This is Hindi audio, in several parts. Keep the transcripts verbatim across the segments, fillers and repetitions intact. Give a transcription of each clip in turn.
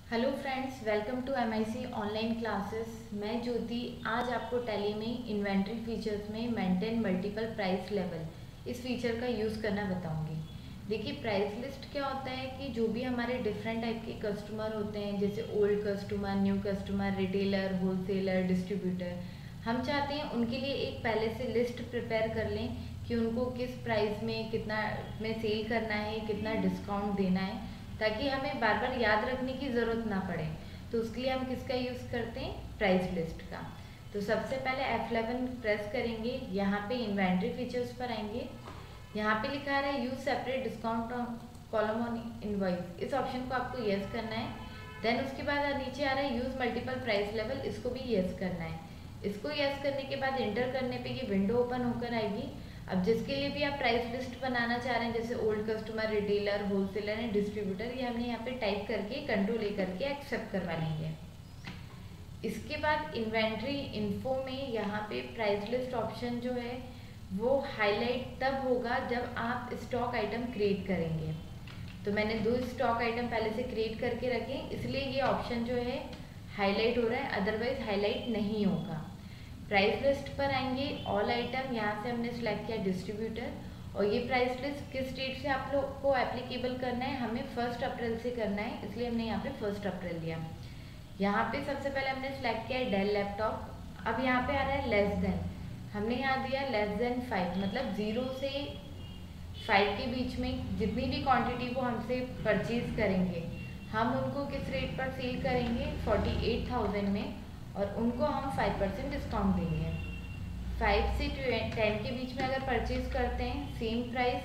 Hello friends, welcome to M I C online classes. मैं ज्योति आज आपको टैली में इन्वेंट्री फीचर्स में मेंटेन मल्टीपल प्राइस लेवल इस फीचर का यूज़ करना बताऊंगी। देखिए, प्राइस लिस्ट क्या होता है कि जो भी हमारे डिफरेंट टाइप के कस्टमर होते हैं, जैसे old customer, new customer, retailer, wholesaler, distributor, हम चाहते हैं उनके लिए एक पहले से लिस्ट प्रिपेयर कर लें कि उनको किस प्राइस में कितना में सेल करना है, कितना डिस्काउंट देना है, ताकि हमें बार बार याद रखने की ज़रूरत ना पड़े। तो उसके लिए हम किसका यूज़ करते हैं? प्राइस लिस्ट का। तो सबसे पहले एफ इलेवन प्रेस करेंगे, यहाँ पे इन्वेंट्री फीचर्स पर आएंगे। यहाँ पे लिखा है use separate discount column on invoice, इस ऑप्शन को आपको यस करना है। देन उसके बाद नीचे आ रहा है यूज मल्टीपल प्राइस लेवल, इसको भी यस करना है। इसको यस करने के बाद एंटर करने पे ये विंडो ओपन होकर आएगी। अब जिसके लिए भी आप प्राइस लिस्ट बनाना चाह रहे हैं, जैसे old customer, retailer, wholesaler and distributor, ये हमने यहाँ पे टाइप करके कंट्रोल ए करके एक्सेप्ट करवा लेंगे। इसके बाद इन्वेंट्री इन्फो में यहाँ पे प्राइस लिस्ट ऑप्शन जो है वो हाईलाइट तब होगा जब आप स्टॉक आइटम क्रिएट करेंगे। तो मैंने दो स्टॉक आइटम पहले से क्रिएट करके रखे, इसलिए ये ऑप्शन जो है हाईलाइट हो रहा है, अदरवाइज हाईलाइट नहीं होगा। प्राइस लिस्ट पर आएंगे, ऑल आइटम, यहाँ से हमने सिलेक्ट किया डिस्ट्रीब्यूटर, और ये प्राइस लिस्ट किस डेट से आप लोग को एप्लीकेबल करना है, हमें फर्स्ट अप्रैल से करना है, इसलिए हमने यहाँ पे फर्स्ट अप्रैल लिया। यहाँ पे सबसे पहले हमने सिलेक्ट किया है डेल लैपटॉप। अब यहाँ पे आ रहा है लेस देन, हमने यहाँ दिया लेस देन फाइव, मतलब जीरो से फाइव के बीच में जितनी भी क्वांटिटी वो हमसे परचेज करेंगे, हम उनको किस रेट पर सेल करेंगे, फोर्टी एट थाउजेंड में, और उनको हम फाइव परसेंट डिस्काउंट देंगे। फाइव से टेन के बीच में अगर परचेज करते हैं, same price,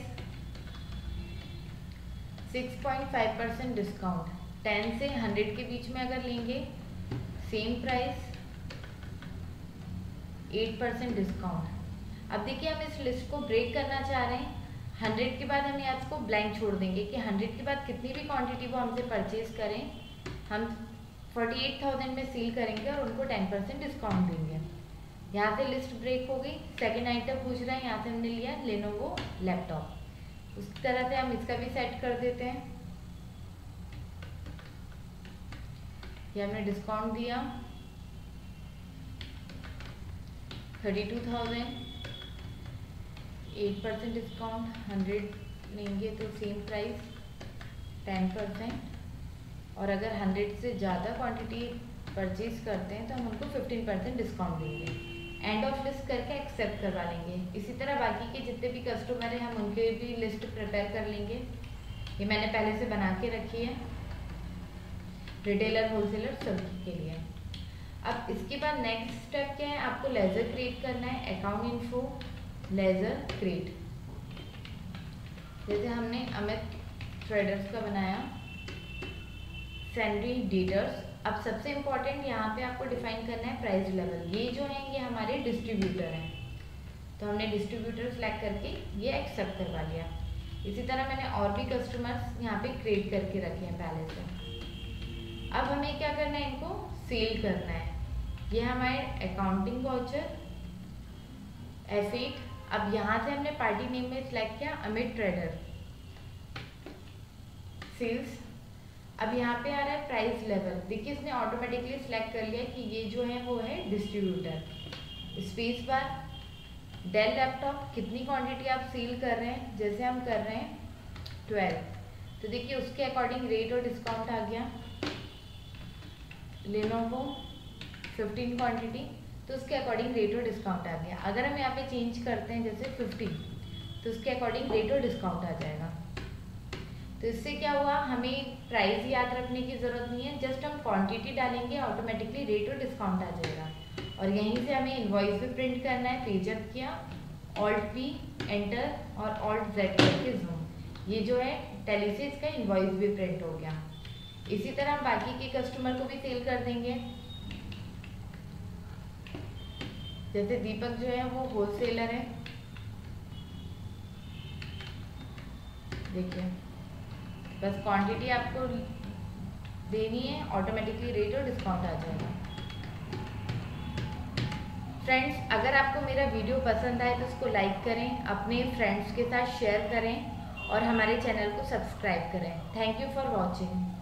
six point five percent discount. Ten से हंड्रेड के बीच में अगर लेंगे, same price, eight percent discount. अब देखिए, हम इस लिस्ट को ब्रेक करना चाह रहे हैं। हंड्रेड के बाद हम यहाँ इसको ब्लैंक छोड़ देंगे कि हंड्रेड के बाद कितनी भी क्वांटिटी वो हमसे परचेज करें, हम फोर्टी एट थाउजेंड में सेल करेंगे और उनको टेन परसेंट डिस्काउंट देंगे। यहाँ से लिस्ट ब्रेक हो गई। सेकेंड आइटम पूछ रहा है, यहाँ से हमने लिया लेनोवो लैपटॉप। उस तरह से हम इसका भी सेट कर देते हैं। ये हमने डिस्काउंट दिया thirty two thousand, eight percent discount, hundred लेंगे तो सेम प्राइस, टेन परसेंट, और अगर हंड्रेड से ज़्यादा क्वांटिटी परचेज करते हैं तो हम उनको फिफ्टीन परसेंट डिस्काउंट देंगे। एंड ऑफ लिस्ट करके एक्सेप्ट करवा लेंगे। इसी तरह बाकी के जितने भी कस्टमर हैं, हम उनके भी लिस्ट प्रिपेयर कर लेंगे। ये मैंने पहले से बना के रखी है, रिटेलर, होलसेलर सभी के लिए। अब इसके बाद नेक्स्ट स्टेप क्या है, आपको लेजर क्रिएट करना है। अकाउंट इन्फो, लेजर क्रिएट, जैसे हमने अमित ट्रेडर्स का बनाया, सैंडरी डेटर्स। अब सबसे इम्पॉर्टेंट यहाँ पे आपको डिफाइन करना है प्राइस लेवल। ये जो हैं ये हमारे डिस्ट्रीब्यूटर हैं, तो हमने डिस्ट्रीब्यूटर सेलेक्ट करके ये एक्सेप्ट करवा लिया। इसी तरह मैंने और भी कस्टमर्स यहाँ पे क्रिएट करके रखे हैं पहले से। अब हमें क्या करना है, इनको सेल करना है। ये हमारे अकाउंटिंग वाउचर, एफ एट। अब यहाँ से हमने पार्टी नेम में सिलेक्ट किया अमित ट्रेडर, सेल्स। अब यहाँ पे आ रहा है प्राइस लेवल। देखिए, इसने ऑटोमेटिकली सिलेक्ट कर लिया कि ये जो है वो है distributor. Space bar, Dell laptop, कितनी क्वांटिटी आप सेल कर रहे हैं, जैसे हम कर रहे हैं ट्वेल्व, तो देखिए उसके अकॉर्डिंग रेट और डिस्काउंट आ गया। लेनोवो फिफ्टीन क्वांटिटी, तो उसके अकॉर्डिंग रेट और डिस्काउंट आ गया। अगर हम यहाँ पे चेंज करते हैं जैसे फिफ्टी, तो उसके अकॉर्डिंग रेट और डिस्काउंट आ जाएगा। तो इससे क्या हुआ, हमें प्राइस याद रखने की ज़रूरत नहीं है, जस्ट हम क्वांटिटी डालेंगे, ऑटोमेटिकली रेट और डिस्काउंट आ जाएगा। और यहीं से हमें इनवॉइस भी प्रिंट करना है। पेज अप किया, ऑल्ट पी, एंटर, और ऑल्ट जेड करके जूम, ये जो है टैली से इसका इनवॉइस भी प्रिंट हो गया। इसी तरह हम बाकी के कस्टमर को भी सेल कर देंगे। जैसे दीपक जो है वो होलसेलर है, देखिए बस क्वांटिटी आपको देनी है, ऑटोमेटिकली रेट और डिस्काउंट आ जाएगा। फ्रेंड्स, अगर आपको मेरा वीडियो पसंद आए तो उसको लाइक करें, अपने फ्रेंड्स के साथ शेयर करें और हमारे चैनल को सब्सक्राइब करें। Thank you for watching.